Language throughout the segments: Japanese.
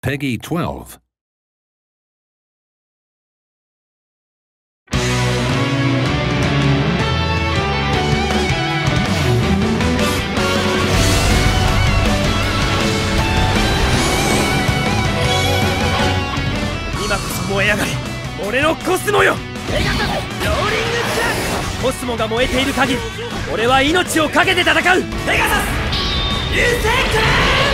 Peggy 12. 今こそ燃え上がれ、俺のコスモよ。ペガサスローリングジャック。コスモが燃えている限り俺は命を懸けて戦う。ペガサス流星拳。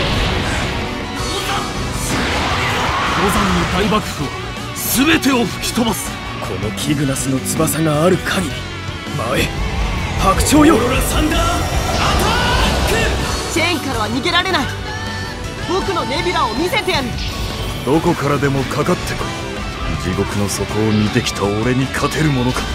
五山の大幕府は全てを吹き飛ばす。 このキグナスの翼がある限り前白鳥よ。オーロラサンダーアタック。 チェーンからは逃げられない。僕のネビュラを見せてやる。 どこからでもかかってこい。地獄の底を見てきた俺に勝てるものか。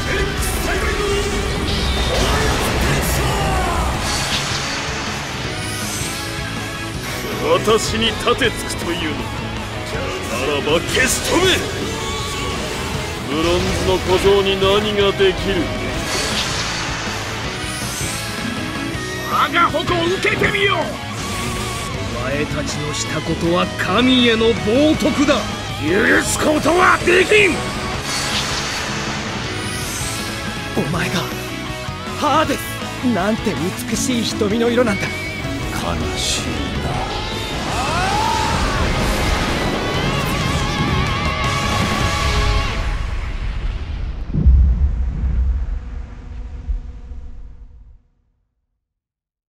私に盾つくというのか。ならば消し止め。ブロンズの小僧に何ができる。 我が矛を受けてみよう。お前たちのしたことは神への冒涜だ。許すことはできん。 お前がハーデス。なんて美しい瞳の色なんだ。 悲しい。